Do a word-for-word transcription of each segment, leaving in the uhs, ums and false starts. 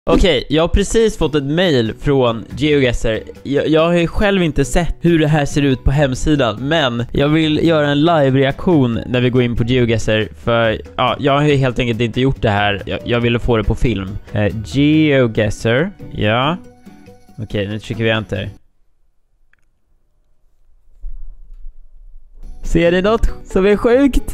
Okej, okay, jag har precis fått ett mail från GeoGuessr. Jag, jag har ju själv inte sett hur det här ser ut på hemsidan, men jag vill göra en live-reaktion när vi går in på GeoGuessr. För ja, jag har ju helt enkelt inte gjort det här. Jag, jag ville få det på film. eh, GeoGuessr, ja. Okej, okay, nu trycker vi enter. Ser ni något som är sjukt?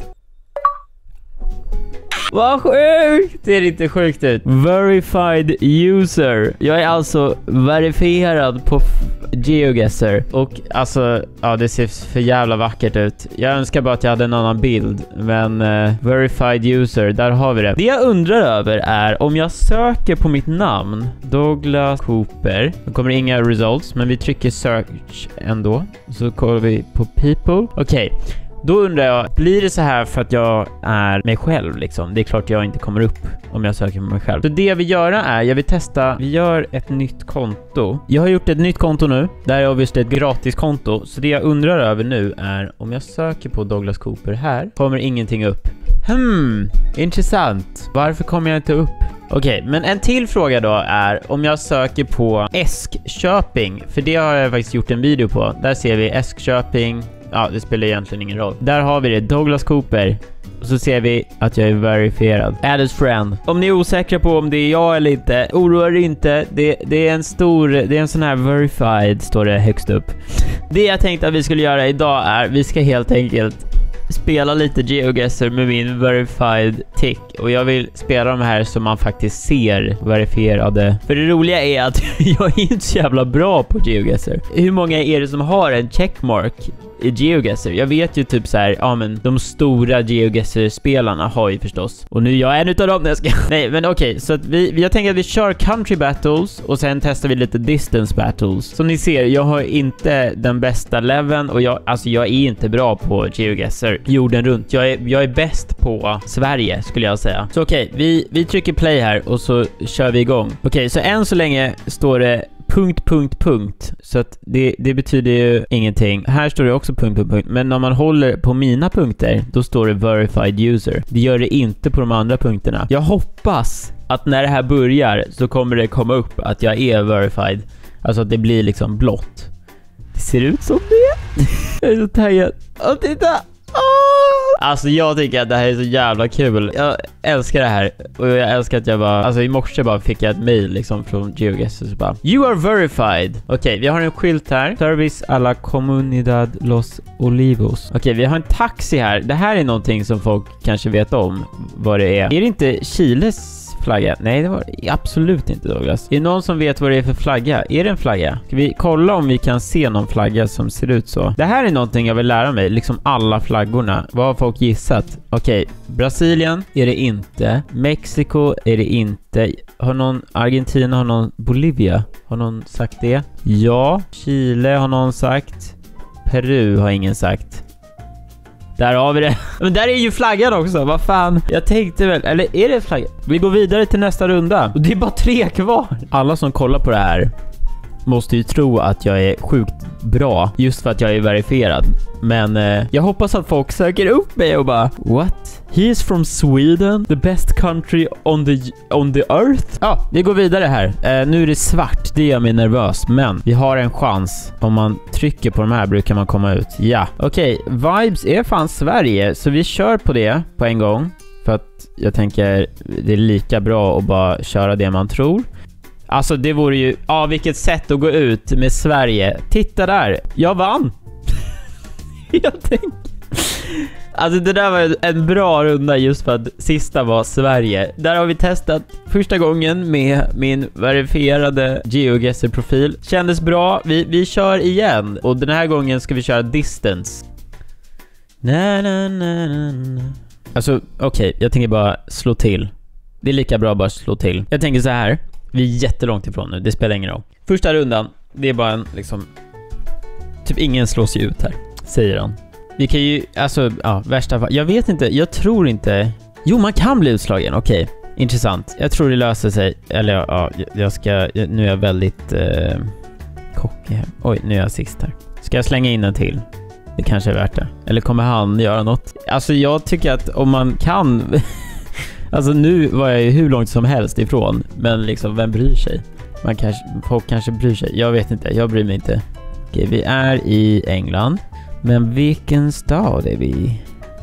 Vad sjukt! Det ser inte sjukt ut. Verified user. Jag är alltså verifierad på GeoGuessr. Och alltså, ja, det ser för jävla vackert ut. Jag önskar bara att jag hade en annan bild. Men uh, verified user, där har vi det. Det jag undrar över är om jag söker på mitt namn, Douglas Cooper. Då kommer det inga results, men vi trycker search ändå. Så kollar vi på people. Okej. Okay. Då undrar jag, blir det så här för att jag är mig själv liksom? Det är klart jag inte kommer upp om jag söker på mig själv. Så det jag vill göra är, jag vill testa, vi gör ett nytt konto. Jag har gjort ett nytt konto nu. Det här är obviously ett gratis konto. Så det jag undrar över nu är, om jag söker på Douglas Cooper här, kommer ingenting upp. Hmm, intressant. Varför kommer jag inte upp? Okej, okay, men en till fråga då är om jag söker på Eskköping. För det har jag faktiskt gjort en video på. Där ser vi Eskköping. Ja, det spelar egentligen ingen roll. Där har vi det, Douglas Cooper. Och så ser vi att jag är verifierad. Add as friend. Om ni är osäkra på om det är jag eller inte, oroa er inte. Det, det är en stor, det är en sån här verified, står det högst upp. Det jag tänkte att vi skulle göra idag är, vi ska helt enkelt spela lite GeoGuessr med min verified tick. Och jag vill spela de här som man faktiskt ser verifierade. För det roliga är att jag är inte så jävla bra på GeoGuessr. Hur många är det som har en checkmark i GeoGuessr? Jag vet ju typ så här, ja men de stora GeoGuessr-spelarna har ju förstås. Och nu är jag en utav dem när jag ska... Nej, men okej, okay, så att vi, jag tänker att vi kör country battles och sen testar vi lite distance battles. Som ni ser, jag har inte den bästa leveln och jag, alltså jag är inte bra på GeoGuessr jorden runt. Jag är, jag är bäst på Sverige skulle jag säga. Så okej, okay, vi, vi trycker play här och så kör vi igång. Okej, okay, så än så länge står det punkt, punkt, punkt. Så att det, det betyder ju ingenting. Här står det också punkt, punkt, punkt. Men när man håller på mina punkter, då står det verified user. Det gör det inte på de andra punkterna. Jag hoppas att när det här börjar så kommer det komma upp att jag är verified. Alltså att det blir liksom blått. Det ser ut som det. Jag är så taggad. Och titta! Oh! Alltså jag tycker att det här är så jävla kul. Jag älskar det här. Och jag älskar att jag bara, alltså i morse bara fick jag ett mail liksom från GeoGuessr så bara, you are verified. Okej, okay, vi har en skylt här. Service a la Comunidad Los Olivos. Okej, okay, vi har en taxi här. Det här är någonting som folk kanske vet om vad det är. Är det inte Chiles flagga? Nej, det var absolut inte, Douglas. Är det någon som vet vad det är för flagga? Är det en flagga? Ska vi kolla om vi kan se någon flagga som ser ut så? Det här är någonting jag vill lära mig. Liksom alla flaggorna. Vad har folk gissat? Okej, okay. Brasilien är det inte. Mexiko är det inte. Har någon Argentina, har någon Bolivia? Har någon sagt det? Ja. Chile har någon sagt. Peru har ingen sagt. Där har vi det. Men där är ju flaggan också. Vad fan? Jag tänkte väl, eller är det flaggan? Vi går vidare till nästa runda. Och det är bara tre kvar. Alla som kollar på det här måste ju tro att jag är sjukt bra just för att jag är verifierad. Men eh, jag hoppas att folk söker upp mig och bara, what? He is from Sweden, the best country on the, on the earth. Ja, vi går vidare här. Eh, nu är det svart, det gör mig nervös. Men vi har en chans. Om man trycker på de här brukar man komma ut. Ja, okej. Okay. Vibes är fan Sverige. Så vi kör på det på en gång. För att jag tänker det är lika bra att bara köra det man tror. Alltså det vore ju, ja vilket sätt att gå ut med Sverige. Titta där, jag vann. Jag tänker. Alltså det där var en bra runda just för att sista var Sverige. Där har vi testat första gången med min verifierade GeoGuessr-profil. Kändes bra, vi, vi kör igen. Och den här gången ska vi köra distance. Na, na, na, na, na. Alltså okej, okay, jag tänker bara slå till. Det är lika bra bara slå till. Jag tänker så här. Vi är jättelångt ifrån nu, det spelar ingen roll. Första rundan, det är bara en liksom, typ ingen slås ju ut här, säger han. Vi kan ju, alltså, ja, värsta fall. Jag vet inte, jag tror inte. Jo, man kan bli utslagen, okej. Okay. Intressant, jag tror det löser sig. Eller ja, jag ska, nu är jag väldigt eh, kockig här. Oj, nu är jag sist här. Ska jag slänga in en till? Det kanske är värt det. Eller kommer han göra något? Alltså jag tycker att om man kan Alltså nu var jag ju hur långt som helst ifrån. Men liksom, vem bryr sig? Man kanske, folk kanske bryr sig. Jag vet inte, jag bryr mig inte. Okej, vi är i England. Men vilken stad är vi i?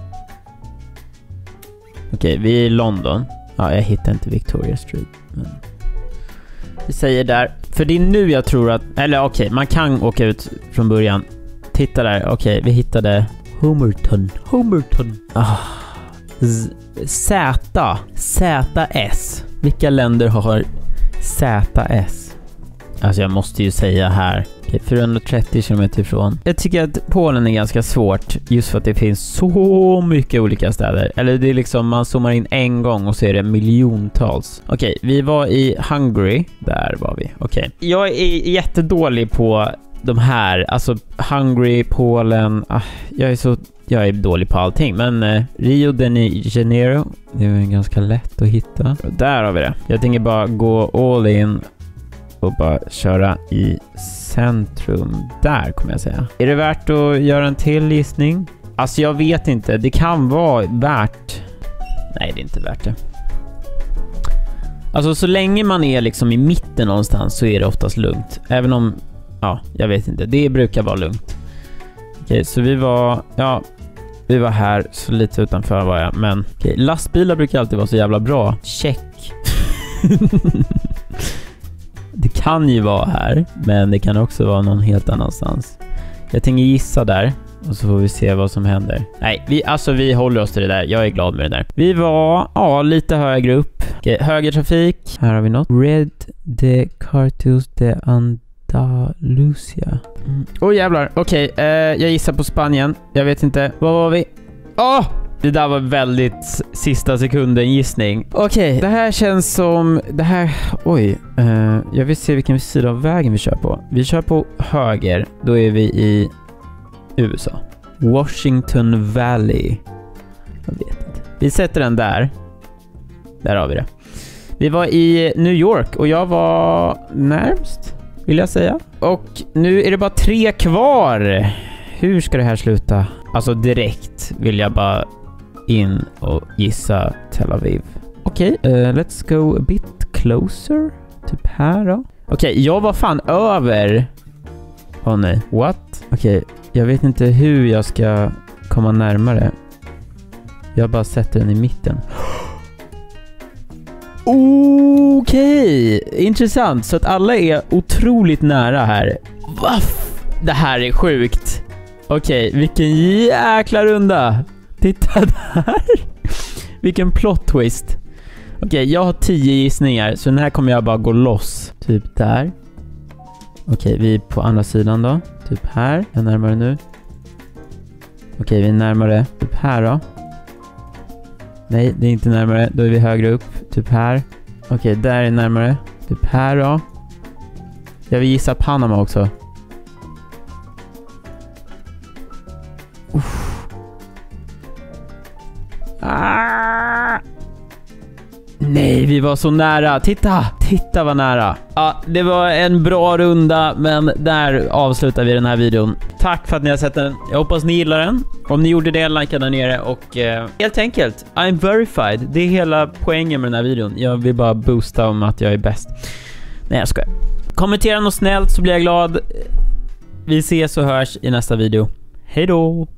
Okej, vi är i London. Ja, jag hittar inte Victoria Street. Men vi säger där. För det är nu jag tror att... Eller okej, man kan åka ut från början. Titta där, okej, vi hittade Homerton. Homerton. Ah. Z. Z S. Vilka länder har Z S? Alltså jag måste ju säga här. Okej, fyrahundratrettio kilometer ifrån. Jag tycker att Polen är ganska svårt. Just för att det finns så mycket olika städer. Eller det är liksom, man zoomar in en gång och så är det miljontals. Okej, vi var i Hungary. Där var vi, okej. Jag är jättedålig på de här. Alltså Hungary, Polen. Ah, jag är så... Jag är dålig på allting, men eh, Rio de Janeiro, det är ganska lätt att hitta. Och där har vi det. Jag tänker bara gå all in och bara köra i centrum. Där kommer jag säga. Är det värt att göra en till gissning? Alltså jag vet inte. Det kan vara värt... Nej, det är inte värt det. Alltså så länge man är liksom i mitten någonstans så är det oftast lugnt. Även om... Ja, jag vet inte. Det brukar vara lugnt. Okej, så vi var... Ja... Vi var här, så lite utanför var jag. Men okej, lastbilar brukar alltid vara så jävla bra. Check. Det kan ju vara här, men det kan också vara någon helt annanstans. Jag tänker gissa där. Och så får vi se vad som händer. Nej, vi, alltså vi håller oss till det där. Jag är glad med det där. Vi var, ja, lite högre upp. Okej, högertrafik. Här har vi något. Red de Cartus de Andalusia. Mm. Åh jävlar, okej, okay, eh, jag gissar på Spanien. Jag vet inte, vad var vi? Åh! Oh! Det där var väldigt sista sekunden gissning. Okej, okay, det här känns som... Det här... Oj, eh, jag vill se vilken sida av vägen vi kör på. Vi kör på höger, då är vi i U S A. Washington Valley. Jag vet inte. Vi sätter den där. Där har vi det. Vi var i New York och jag var närmst, vill jag säga. Och nu är det bara tre kvar. Hur ska det här sluta? Alltså direkt vill jag bara in och gissa Tel Aviv. Okej, okay, uh, let's go a bit closer. Typ här då. Okej, okay, jag var fan över. Åh oh, nej, what? Okej, okay, jag vet inte hur jag ska komma närmare. Jag bara sätter den i mitten. Okej, okay. Intressant. Så att alla är otroligt nära här. Vaff! Det här är sjukt. Okej, okay, vilken jäkla runda. Titta där. Vilken plot twist. Okej, okay, jag har tio gissningar. Så den här kommer jag bara gå loss. Typ där. Okej, okay, vi är på andra sidan då. Typ här. Jag är närmare nu. Okej, okay, vi är närmare. Typ här då. Nej, det är inte närmare. Då är vi högre upp. Typ här. Okej, okay, där är närmare. Typ här då. Jag vill gissa Panama också. Uff. Ah. Nej, vi var så nära. Titta, titta vad nära. Ja, det var en bra runda, men där avslutar vi den här videon. Tack för att ni har sett den. Jag hoppas ni gillar den. Om ni gjorde det, likea där nere. Och eh, helt enkelt, I'm verified. Det är hela poängen med den här videon. Jag vill bara boosta om att jag är bäst. Nej, jag skojar. Kommentera något snällt så blir jag glad. Vi ses och hörs i nästa video. Hej då!